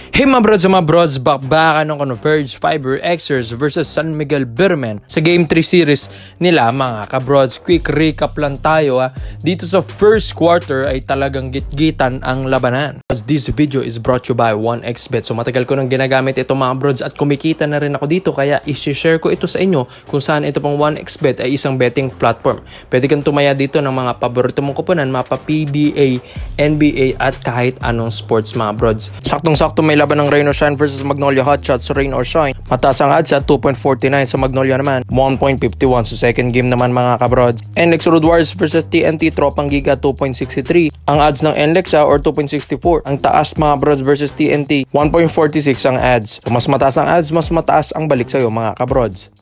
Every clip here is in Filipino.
Hey mga brods, bakbakan ng Converge Fiber Xers versus San Miguel Beermen sa Game 3 series nila mga kabrods. Quick recap lang tayo Dito sa first quarter ay talagang gitgitan ang labanan. This video is brought to you by 1xBet. So matagal ko nang ginagamit ito mga brods at kumikita na rin ako dito, kaya i-share ko ito sa inyo kung saan ito pong 1xBet ay isang betting platform. Pwede kang tumaya dito ng mga paborito mong kuponan, mapa PBA, NBA at kahit anong sports mga brods. Saktong-sakto may laban ng Rain or Shine versus Magnolia Hotshots. So Rain or Shine, mataas ang odds at 2.49. Sa Magnolia naman 1.51. So second game naman mga kabrods, NLEX Road Warriors versus TNT Tropang Giga 2.63. Ang odds ng NLEX or 2.64. Ang taas mga brods versus TNT 1.46 ang odds. So mas mataas ang odds, mas mataas ang balik sa'yo mga kabrods.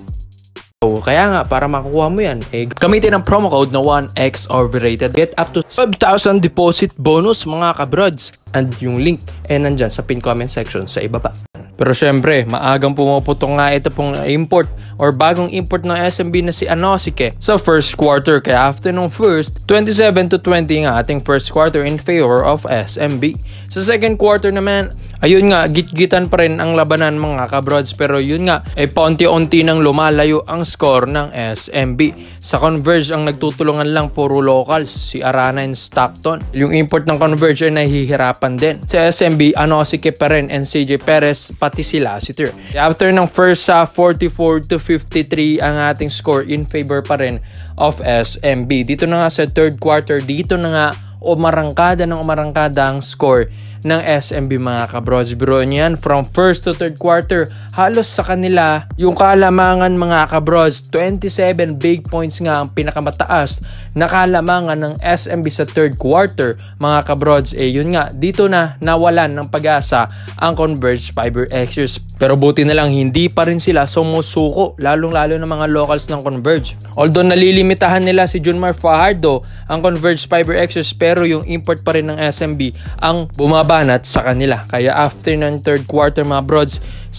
Kaya nga, para makukuha mo yan, gamitin ang promo code na 1x overrated. Get up to 5,000 deposit bonus mga kabrods. And yung link nandyan sa pin comment section sa ibaba. Pero syempre, maagang pumuputong nga ito pong import or bagong import ng SMB na si Anosike sa first quarter. Kaya after nung first, 27-20 nga ating first quarter in favor of SMB. Sa second quarter naman, ayun nga, gitgitan pa rin ang labanan mga kabrods. Pero yun nga, paunti-unti nang lumalayo ang score ng SMB. Sa Converge, ang nagtutulungan lang puro locals, si Arana and Stockton. Yung import ng Converge ay nahihirapan din. Sa SMB, Anosike pa rin and CJ Perez, pati sila si Tur. After ng first 44-53 ang ating score in favor pa rin of SMB. Dito na nga sa third quarter, dito na nga umarangkada ang score ng SMB mga kabrods. Biro niyan, from first to third quarter, halos sa kanila yung kalamangan mga kabrods. 27 big points nga ang pinakamataas na kalamangan ng SMB sa third quarter mga kabrods. Yun nga, dito na nawalan ng pag-asa ang Converge Fiber Xers. Pero buti na lang hindi pa rin sila sumusuko, lalong-lalo ng mga locals ng Converge. Although nalilimitahan nila si Junmar Fajardo ang Converge Fiber Xers, pero yung import pa rin ng SMB ang bumabanat sa kanila. Kaya after ng third quarter mga brods,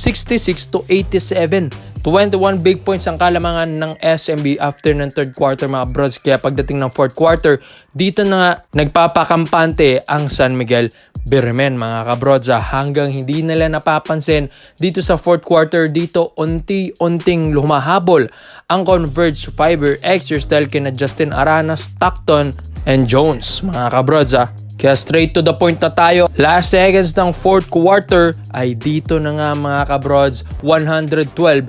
66-87. 21 big points ang kalamangan ng SMB after ng third quarter mga brods. Kaya pagdating ng fourth quarter, dito na nga nagpapakampante ang San Miguel Beermen mga kabrods. Hanggang hindi nila napapansin dito sa fourth quarter, dito unti-unting lumahabol ang Converge Fiber Xers dahil kina Justin Arana, Stockton and Jones mga kabrods. Kaya straight to the point na tayo. Last seconds ng fourth quarter ay dito na nga mga kabrods, 112-112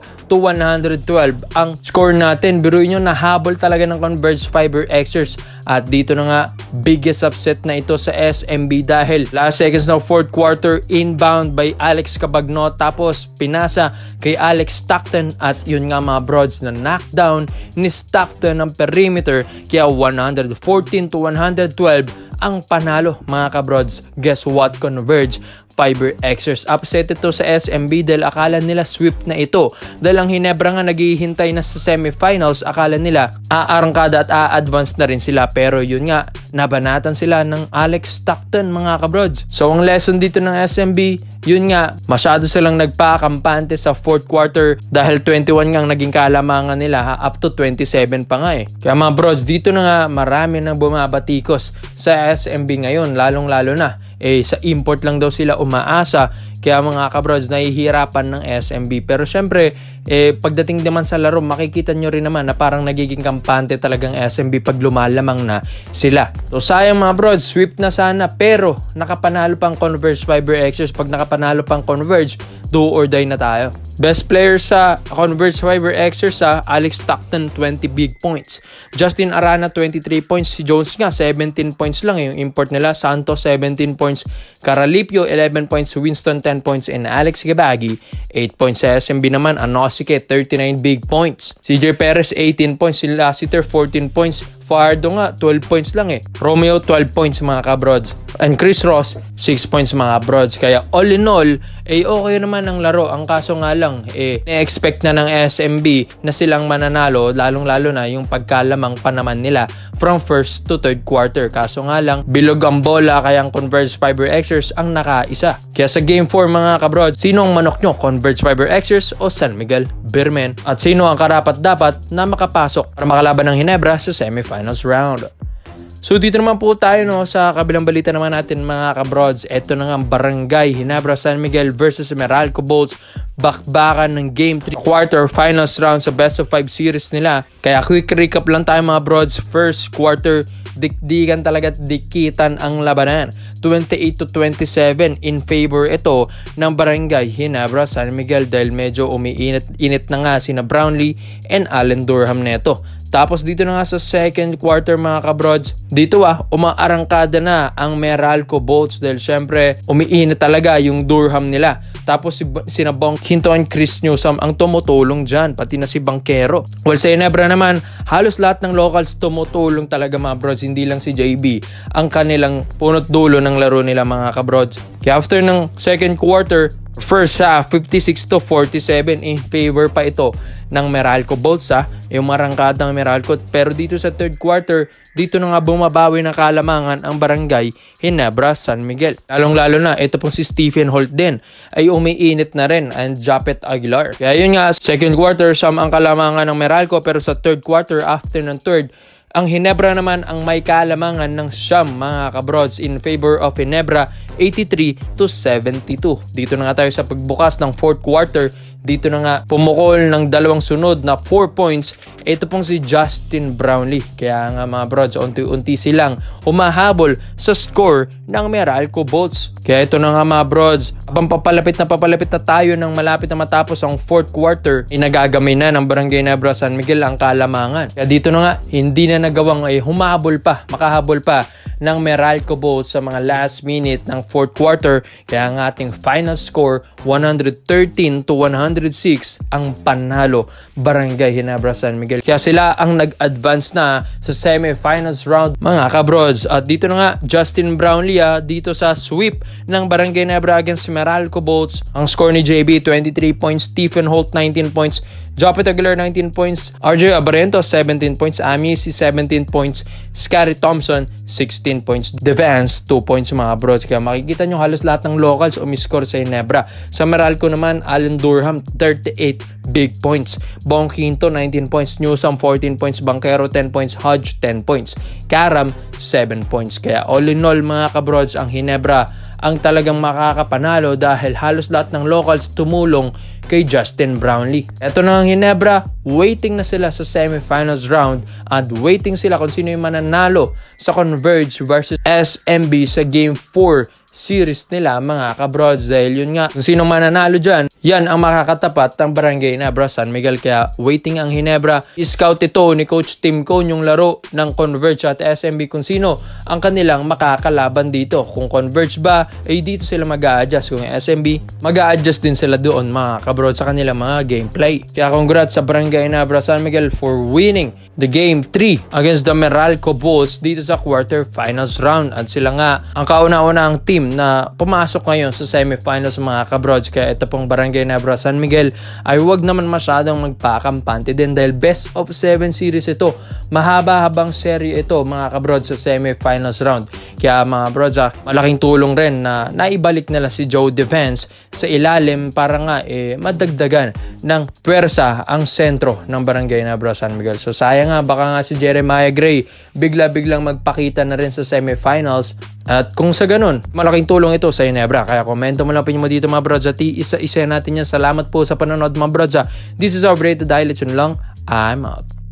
ang score natin. Biruin nyo, nahabol talaga ng Converge Fiber Xers. At dito na nga, biggest upset na ito sa SMB dahil last seconds ng fourth quarter, inbound by Alex Cabagno, tapos pinasa kay Alex Stockton at yun nga mga brods na knockdown ni Stockton ng perimeter. Kaya 114-112 ang panalo mga kabrods. Guess what? Converge Fiber Xers. Upset ito sa SMB dahil akala nila sweep na ito. Dahil ang Hinebra nga naghihintay na sa semifinals, akala nila aarangkada at a-advance na rin sila. Pero yun nga, nabanatan sila ng Alex Stockton mga kabrods. So ang lesson dito ng SMB, yun nga, masyado silang nagpakampante sa fourth quarter dahil 21 nga naging kalamangan nila, up to 27 pa nga Kaya mga brods, dito na nga marami nang bumabatikos sa SMB ngayon, lalong-lalo na sa import lang daw sila umaasa. Kaya mga kabrods, nahihirapan ng SMB. Pero syempre, pagdating naman sa laro, makikita nyo rin naman na parang nagiging kampante talagang SMB pag lumalamang na sila. So sayang mga brods, sweep na sana, pero nakapanalo pang Converge Fiber Xers. Pag nakapanalo pang Converge, do or die na tayo. Best player sa Converge Fiber Xers Alex Stockton, 20 big points. Justin Arana, 23 points. Si Jones nga, 17 points lang yung import nila. Santos, 17 points. Caralipio, 11 points. Winston, 10 points. And Alex Gabagi, 8 points. Sa SMB naman, Anosike, 39 big points. CJ Perez, 18 points. Si Lassiter, 14 points. Fajardo nga, 12 points lang Romeo, 12 points mga kabrods. And Chris Ross, 6 points mga kabrods. Kaya all in all, okay naman ang laro. Ang kaso nga lang, na-expect na ng SMB na silang mananalo, lalong-lalo na yung pagkalamang pa naman nila from first to third quarter. Kaso nga lang, bilog ang bola, kaya ang Converge Fiber Xers ang nakaisa. Kaya sa Game 4 mga kabrod, sino ang manok nyo? Converge Fiber Xers o San Miguel Beermen? At sino ang karapat-dapat na makapasok para makalaban ng Hinebra sa semifinals round? So dito naman po tayo sa kabilang balita naman natin mga kabrods. Ito na nga ang Barangay Ginebra San Miguel versus Meralco Bolts. Bakbakan ng Game 3 quarter finals round sa best of 5 series nila. Kaya quick recap lang tayo mga brods. First quarter, dikdikan talaga at dikitan ang labanan. 28-27 in favor ito ng Barangay Ginebra San Miguel dahil medyo umiinit na nga sina Brownlee and Allen Durham neto. Tapos dito na nga sa second quarter mga kabrods, dito umaarangkada na ang Meralco Bolts dahil syempre umiinit talaga yung Durham nila. Tapos sina Bong Hinton and Chris Newsom ang tumutulong dyan, pati na si Banquero. Well, sa Ginebra naman, halos lahat ng locals tumutulong talaga mga brods, hindi lang si JB ang kanilang punot dulo ng laro nila mga kabrods. Kaya after ng second quarter, first half 56-47 in favor pa ito ng Meralco Bolts yung marangkadang Meralco. Pero dito sa third quarter, dito na nga bumabawi ng kalamangan ang Barangay Ginebra San Miguel. Lalong-lalo na ito pong si Stephen Holt din ay umiinit na rin and Japet Aguilar. Kaya yun nga, second quarter siyam ang kalamangan ng Meralco, pero sa third quarter after ng third, ang Ginebra naman ang may kalamangan ng siyam mga kabrods in favor of Ginebra 83-72. Dito na nga tayo sa pagbukas ng fourth quarter. Dito na nga pumukol ng dalawang sunod na 4 points. Ito pong si Justin Brownlee. Kaya nga mga brods, unti-unti silang humahabol sa score ng Meralco Bolts. Kaya ito na nga mga brods, habang papalapit na tayo ng malapit na matapos ang fourth quarter, inagagamay na ng Barangay Ginebra San Miguel ang kalamangan. Kaya dito na nga, hindi na nagawang makahabol pa ng Meralco Bolts sa mga last minute ng fourth quarter. Kaya ang ating final score 113-106 ang panalo Barangay Ginebra San Miguel. Kaya sila ang nag-advance na sa semi-finals round mga kabrods. At dito na nga Justin Brownlee dito sa sweep ng Barangay Ginebra against Meralco Bolts. Ang score ni JB 23 points, Stephen Holt 19 points, Japet Aguilar 19 points, RJ Abarento 17 points, Amici 17 points, Scary Thompson 16 points, Defense 2 points mga bros. Kaya makikita nyo halos lahat ng locals umiscore sa Ginebra. Sa Meralco naman, Allen Durham 38 big points, Bong Hinto 19 points, Newsom 14 points, Banquero 10 points, Hodge 10 points, Karam 7 points. Kaya all in all mga kabrods, ang Ginebra ang talagang makakapanalo dahil halos lahat ng locals tumulong kay Justin Brownlee. Ito na ang Ginebra, waiting na sila sa semifinals round at waiting sila kung sino yung mananalo sa Converge versus SMB sa Game 4 series nila mga kabrods. Dahil yun nga, kung sino mananalo dyan, yan ang makakatapat ng Barangay Ginebra San Miguel. Kaya waiting ang Ginebra. I-scout ito ni Coach Tim Cone yung laro ng Converge at SMB kung sino ang kanilang makakalaban dito. Kung Converge ba, ay dito sila mag-a-adjust. Kung SMB, mag-a-adjust din sila doon mga kabrods sa kanilang mga gameplay. Kaya congrats sa Barangay Ginebra San Miguel for winning the Game 3 against the Meralco Bolts dito sa quarterfinals round. At sila nga ang kauna-unahang team na pumasok ngayon sa semifinals mga kabrods. Kaya ito pong Barangay Ginebra San Miguel ay wag naman masyadong magpakampante din dahil best of 7 series ito. Mahaba-habang serye ito mga kabrods sa semifinals round. Kaya mga brods, malaking tulong rin na naibalik nila si Joe Defense sa ilalim para nga madagdagan ng pwersa ang sentro ng Barangay Ginebra San Miguel. So sayang nga, baka nga si Jeremiah Gray bigla-biglang magpakita na rin sa semifinals. At kung sa ganun, malaking tulong ito sa Ginebra. Kaya komento mo lang mo dito mga brods at isa-isa natin yan. Salamat po sa panonood mga brods. This is our Braid to Dial. It's yun lang. I'm out.